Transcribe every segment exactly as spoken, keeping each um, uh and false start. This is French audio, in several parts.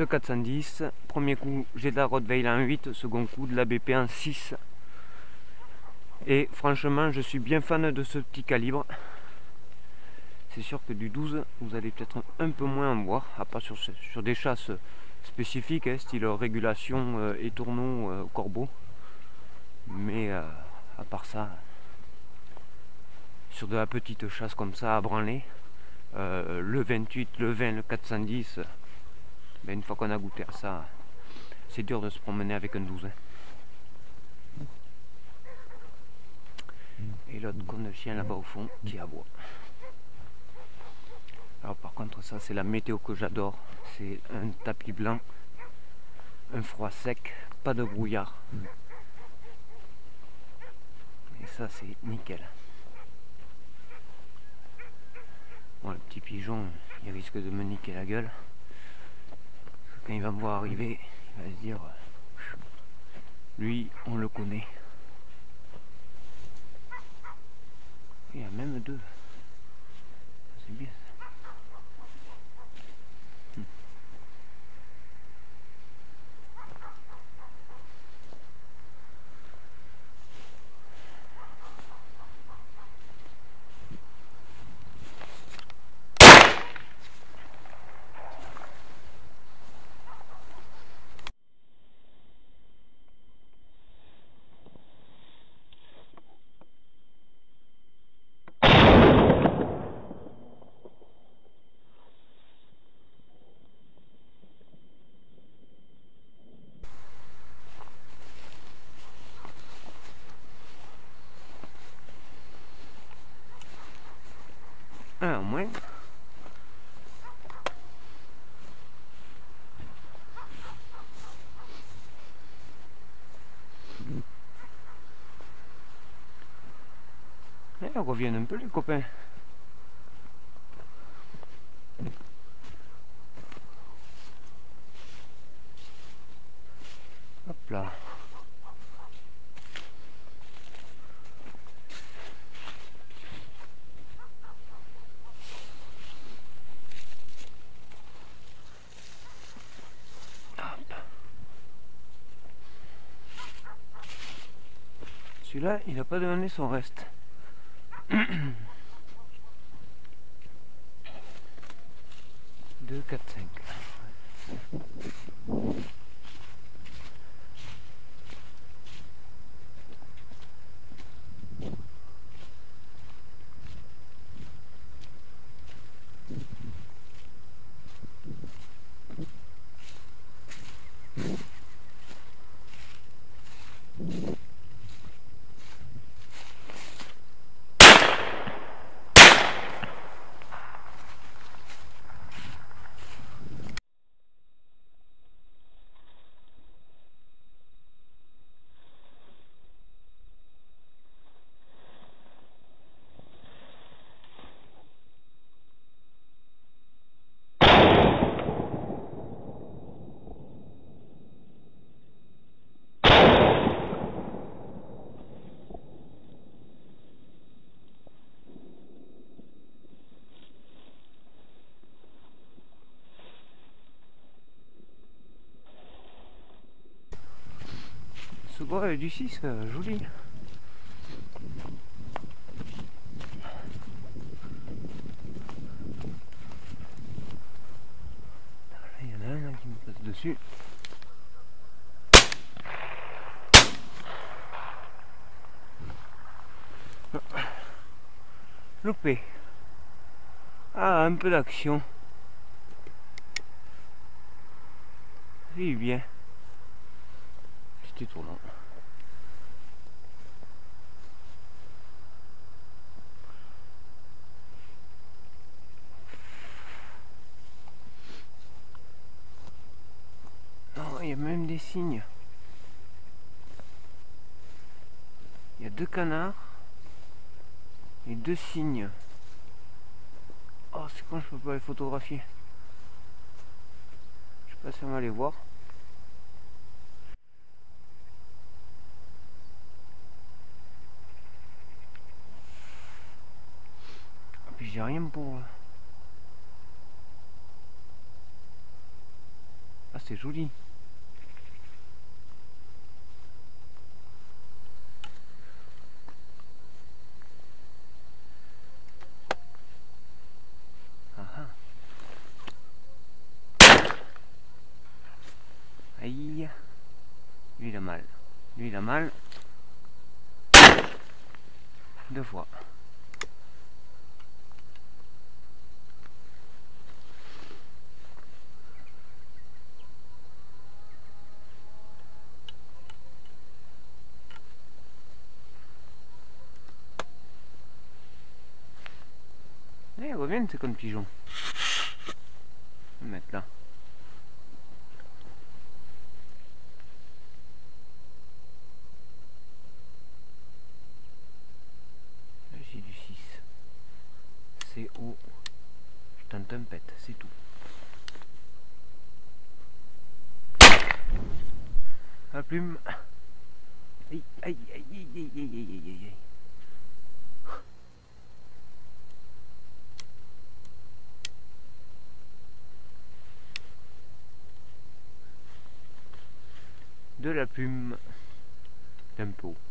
le quatre cent dix. Premier coup, j'ai de la Rottweiler en huit, second coup de la B P en six. Et franchement, je suis bien fan de ce petit calibre. C'est sûr que du douze, vous allez peut-être un peu moins en voir, à part sur, sur des chasses spécifiques, hein, style régulation euh, et tourneau euh, corbeau. Mais euh, à part ça, sur de la petite chasse comme ça à branler, euh, le vingt-huit, le vingt, le quatre cent dix, ben, une fois qu'on a goûté à ça, c'est dur de se promener avec un douze. Hein. Et l'autre con de chien là-bas au fond qui aboie. Alors par contre ça c'est la météo que j'adore, c'est un tapis blanc, un froid sec, pas de brouillard. Et ça c'est nickel. Bon, le petit pigeon il risque de me niquer la gueule. Quand il va me voir arriver, il va se dire, lui on le connaît. Il y a même deux. C'est bien ça. Un au moins. Et on revient un peu les copains. Hop là. Celui-là, il n'a pas donné son reste. deux, quatre, cinq. Ce bois est du six, euh, joli. Il y en a un là, qui me passe dessus. Loupé. Ah, un peu d'action. C'est bien. C'était tournant. Non, il y a même des cygnes. Il y a deux canards et deux cygnes. Oh, c'est quand je peux pas les photographier. Je sais pas si on va les voir. Et puis j'ai rien pour... Ah, c'est joli. Aïe, lui il a mal, lui il a mal, deux fois. Eh, reviens, c'est comme pigeon. On va mettre là. J'ai du six. C'est haut. Je tente un pet, c'est tout. La plume. Aïe, aïe, aïe, aïe, aïe, aïe, aïe, aïe, aïe. De la plume d'un peu haut.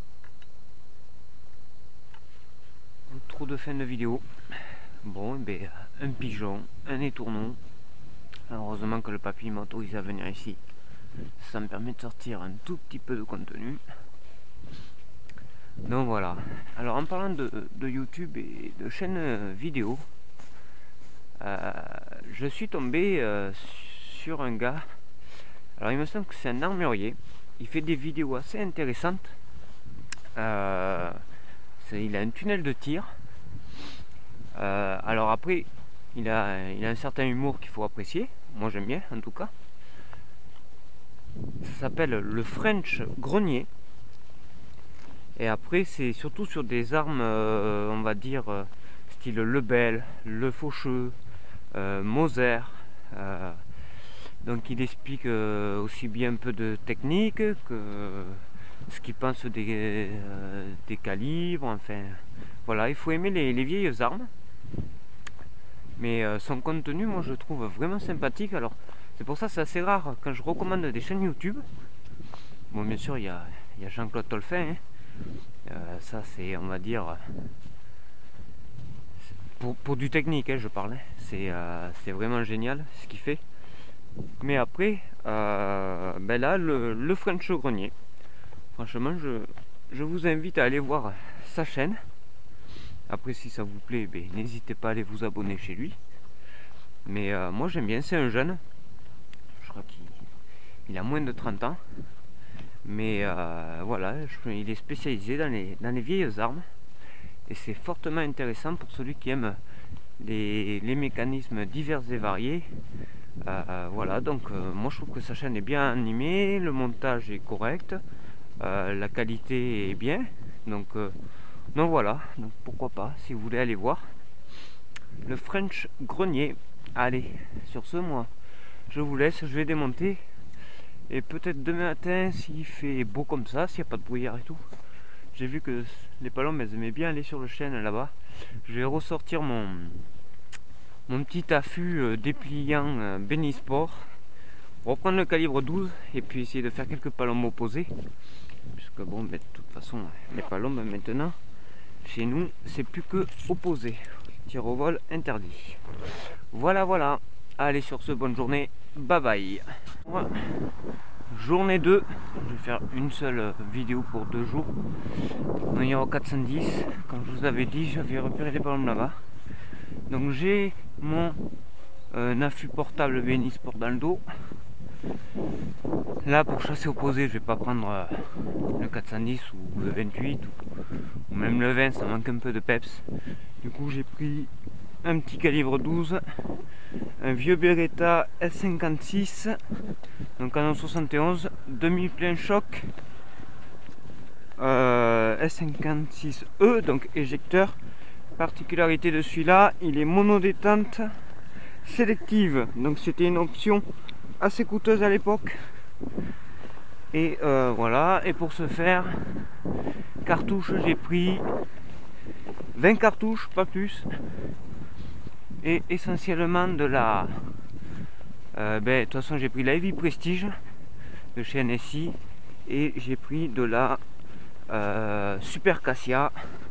Trop de fin de vidéo. Bon, ben, un pigeon, un étourneau. Heureusement que le papy m'autorise à venir ici. Ça me permet de sortir un tout petit peu de contenu. Donc voilà. Alors en parlant de, de YouTube et de chaînes vidéo, euh, je suis tombé euh, sur un gars. Alors il me semble que c'est un armurier. Il fait des vidéos assez intéressantes. Euh, il a un tunnel de tir. Euh, alors après, il a, il a un certain humour qu'il faut apprécier. Moi j'aime bien en tout cas. Ça s'appelle le French Grenier. Et après c'est surtout sur des armes, euh, on va dire, euh, style Lebel, le Faucheux, euh, Moser. Euh, donc il explique euh, aussi bien un peu de technique que ce qu'il pense des, euh, des calibres. Enfin voilà, il faut aimer les, les vieilles armes. Mais euh, son contenu, moi je le trouve vraiment sympathique. Alors c'est pour ça que c'est assez rare quand je recommande des chaînes YouTube. Bon, bien sûr, il y a, y a Jean-Claude Tolfin. Hein. Euh, ça, c'est, on va dire, pour, pour du technique, hein, je parle. Hein. C'est euh, vraiment génial ce qu'il fait. Mais après, euh, ben là, le, le French Grenier. Franchement, je, je vous invite à aller voir sa chaîne. Après, si ça vous plaît, ben, n'hésitez pas à aller vous abonner chez lui. Mais euh, moi, j'aime bien. C'est un jeune. Je crois qu'il a moins de trente ans. Mais euh, voilà, je, il est spécialisé dans les, dans les vieilles armes. Et c'est fortement intéressant pour celui qui aime les, les mécanismes divers et variés. Euh, voilà, donc euh, moi je trouve que sa chaîne est bien animée, le montage est correct, euh, la qualité est bien. Donc, euh, donc voilà, donc pourquoi pas, si vous voulez aller voir. Le French Grenier. Allez, sur ce, moi, je vous laisse, je vais démonter. Et peut-être demain matin, s'il fait beau comme ça, s'il n'y a pas de brouillard et tout. J'ai vu que les palombes, elles aimaient bien aller sur le chêne là-bas. Je vais ressortir mon, mon petit affût euh, dépliant euh, Benisport. Reprendre le calibre douze et puis essayer de faire quelques palombes opposées. Puisque bon, mais de toute façon, les palombes maintenant, chez nous, c'est plus que opposé. Tir au vol interdit. Voilà, voilà. Allez, sur ce, bonne journée. Bye bye. Voilà. Journée deux. Je vais faire une seule vidéo pour deux jours. On ira au quatre cent dix. Comme je vous avais dit, j'avais repéré les palombes là-bas. Donc j'ai mon euh, affût portable Benisport dans le dos. Là, pour chasser opposé, je vais pas prendre euh, le quatre cent dix ou le vingt-huit ou, ou même le vingt, ça manque un peu de peps. Du coup, j'ai pris un petit calibre douze, un vieux Beretta S cinquante-six, donc canon soixante et onze, demi plein choc, euh, S cinquante-six E, donc éjecteur. Particularité de celui-là, il est monodétente sélective, donc c'était une option assez coûteuse à l'époque. Et euh, voilà, et pour ce faire, cartouches, j'ai pris vingt cartouches, pas plus. Et essentiellement de la Euh, ben, de toute façon, j'ai pris la Heavy Prestige de chez N S I et j'ai pris de la euh, Super Cassia.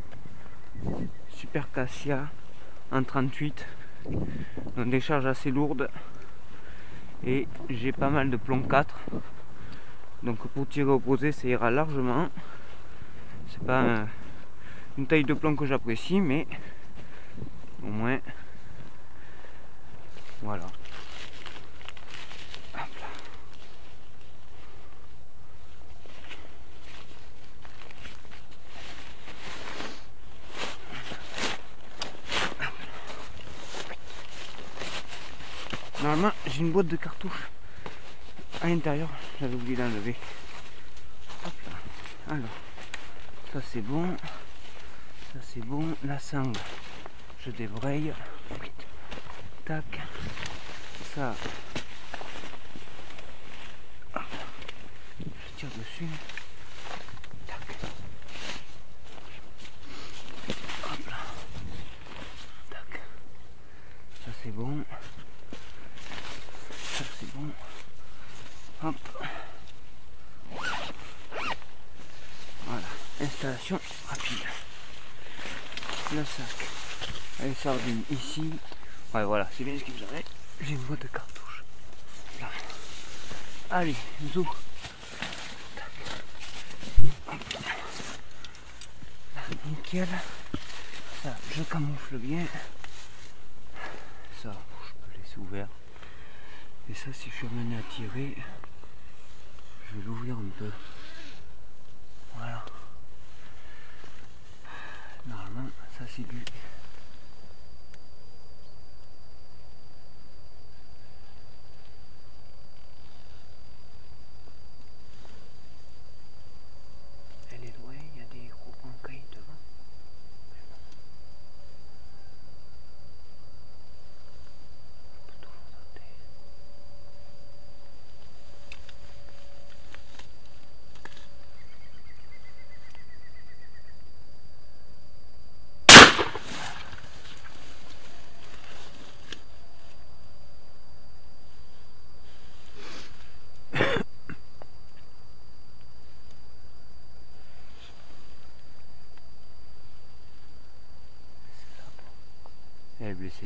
Super Cassia en trente-huit. Donc des charges assez lourdes. Et j'ai pas mal de plomb quatre. Donc pour tirer opposé, ça ira largement. C'est pas un, une taille de plomb que j'apprécie, mais au moins voilà. Hop là. Normalement, j'ai une boîte de cartouches à l'intérieur, j'avais oublié d'enlever. Hop là. Alors, ça c'est bon. Ça c'est bon. La sangle, je débraye. Tac. Ça. Je tire dessus. Tac. Hop là. Tac. Ça c'est bon. Ça c'est bon. Hop. Voilà. Installation rapide. Le sac. Les sardines ici. Ouais, voilà, c'est bien ce qu'il vous avait. J'ai une boîte de cartouches. Là. Allez, zou. Nickel. Ça, je camoufle bien. Ça, je peux laisser ouvert. Et ça, si je suis amené à tirer, je vais l'ouvrir un peu. Voilà. Normalement, ça c'est du... Elle est loin, il y a des gros pancailles devant. On peut toujours tenter. Elle est blessée.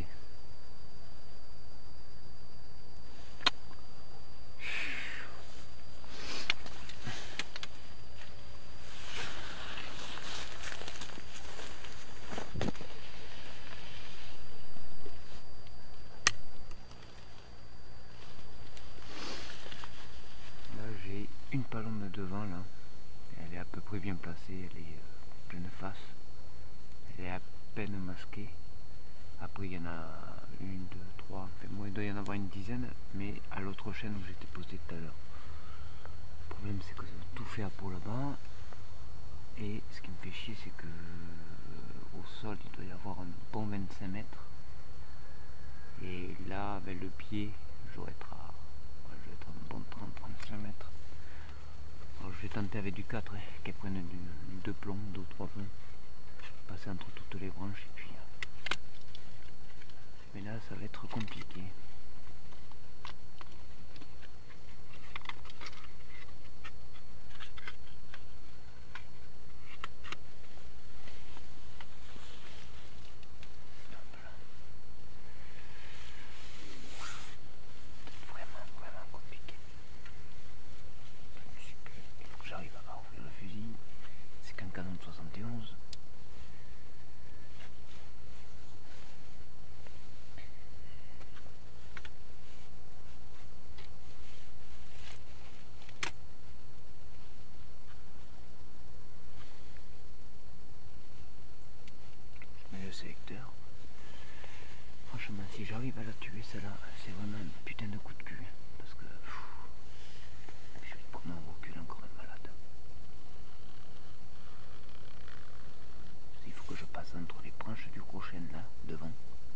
Là j'ai une palombe de devant là. Elle est à peu près bien placée, elle est euh, pleine face. Elle est à peine masquée. Après il y en a une, deux, trois, enfin moi il doit y en avoir une dizaine, mais à l'autre chaîne où j'étais posté tout à l'heure. Le problème c'est que ça a tout fait à peau là-bas. Et ce qui me fait chier c'est que euh, au sol il doit y avoir un bon vingt-cinq mètres. Et là avec le pied je dois être à, ouais, je vais être à un bon trente à trente-cinq mètres. Alors je vais tenter avec du quatre, hein, qu'elle prenne du, du deux plombs, deux ou trois plombs. Passer entre toutes les branches et puis... Mais là ça va être compliqué. Vraiment, vraiment compliqué. Il faut que j'arrive à ouvrir le fusil. C'est qu'un canon de soixante et onze. Le sélecteur. Franchement, si j'arrive à la tuer, celle-là, c'est vraiment un putain de coup de cul. Parce que pff, je vais prendre un recul encore un malade. Il faut que je passe entre les branches du gros chêne là, devant.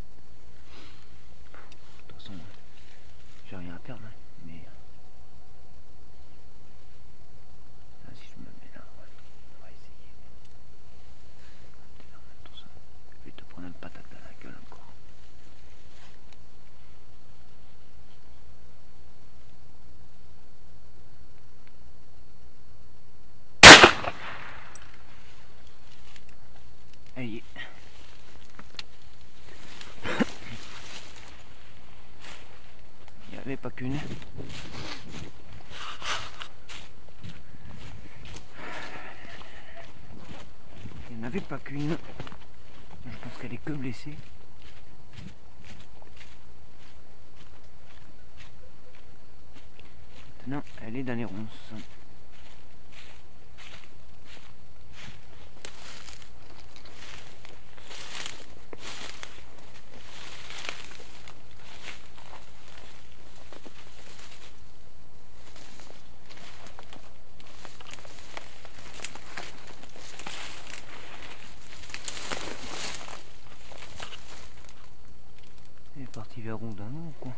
De toute façon, j'ai rien à perdre, hein, mais là, si je me mets là, ouais, on va essayer. Je vais te prendre un patate dans la gueule encore. qu'une. Il n'y en avait pas qu'une. Je pense qu'elle est que blessée. Maintenant, elle est dans les ronces. Elle est partie vers où, d'un ou quoi?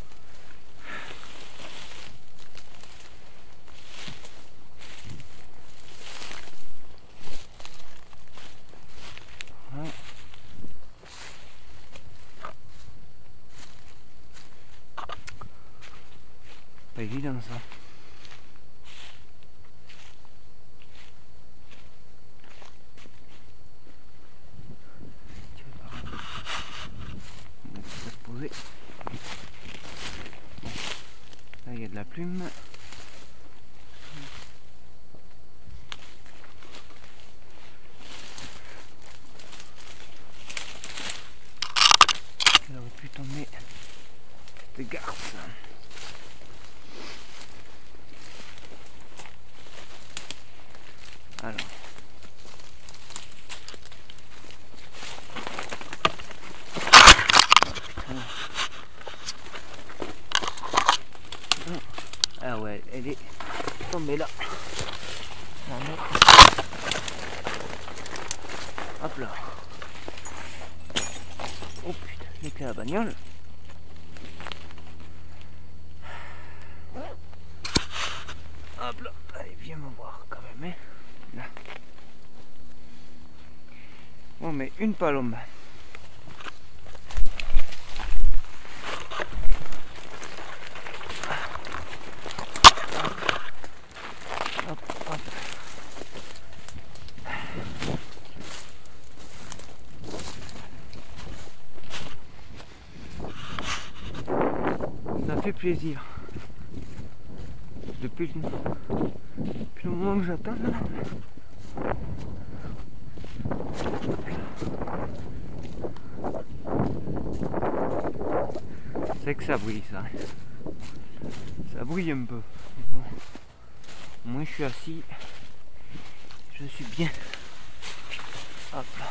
Ouais. Pas évident ça. Poser. Bon. Là il y a de la plume. Elle aurait pu tomber cette garce. Alors. Ah ouais, elle est tombée là. Hop là. Oh putain, les clés à la bagnole. Hop là, allez, viens me voir quand même. Hein. Là. On met une palombe. Hop, hop. Ça fait plaisir. Depuis le, depuis le moment que j'attends. C'est que ça brille ça. Ça brille un peu. Bon. Moi je suis assis. Je suis bien. Hop là.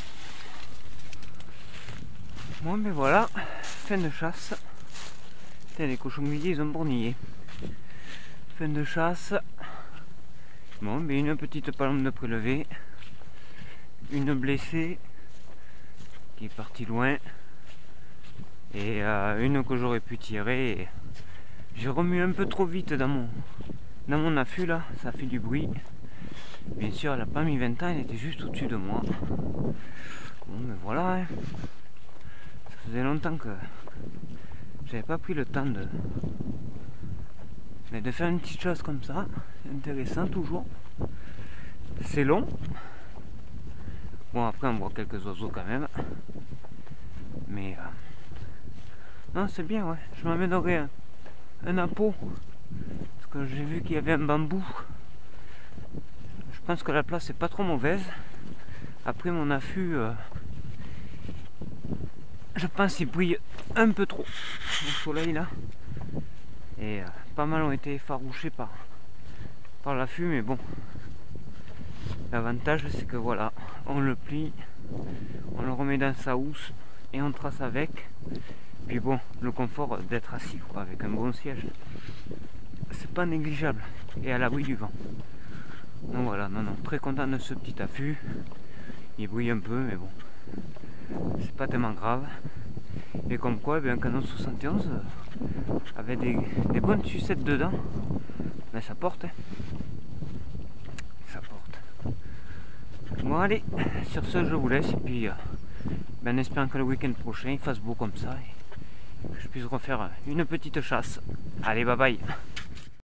Bon mais voilà. Fin de chasse. Putain, les cochons grillés ils ont bournier. Fin de chasse. Bon mais une petite palombe de prélevé. Une blessée qui est partie loin. Et euh, une que j'aurais pu tirer. J'ai remué un peu trop vite dans mon, dans mon affût là, ça fait du bruit. Bien sûr, elle n'a pas mis vingt ans, elle était juste au-dessus de moi. Bon, mais voilà. Hein. Ça faisait longtemps que j'avais pas pris le temps de, mais de faire une petite chose comme ça. C'est intéressant toujours. C'est long. Bon, après, on voit quelques oiseaux quand même. Mais. Euh, non, c'est bien, ouais. Je m'amènerai un, un appôt. Parce que j'ai vu qu'il y avait un bambou. Je pense que la place est pas trop mauvaise. Après mon affût, euh, je pense qu'il brille un peu trop au soleil là. Et euh, pas mal ont été effarouchés par, par l'affût, mais bon. L'avantage c'est que voilà, on le plie, on le remet dans sa housse et on trace avec. Puis bon, le confort d'être assis quoi, avec un bon siège, c'est pas négligeable et à l'abri du vent. Donc voilà, non non, très content de ce petit affût. Il brille un peu mais bon, c'est pas tellement grave. Et comme quoi, eh un canon soixante et onze euh, avait des, des bonnes sucettes dedans, mais ça porte, hein. Ça porte. Bon allez, sur ce je vous laisse et puis euh, ben, en espérant que le week-end prochain il fasse beau comme ça et que je puisse refaire une petite chasse. Allez, bye bye.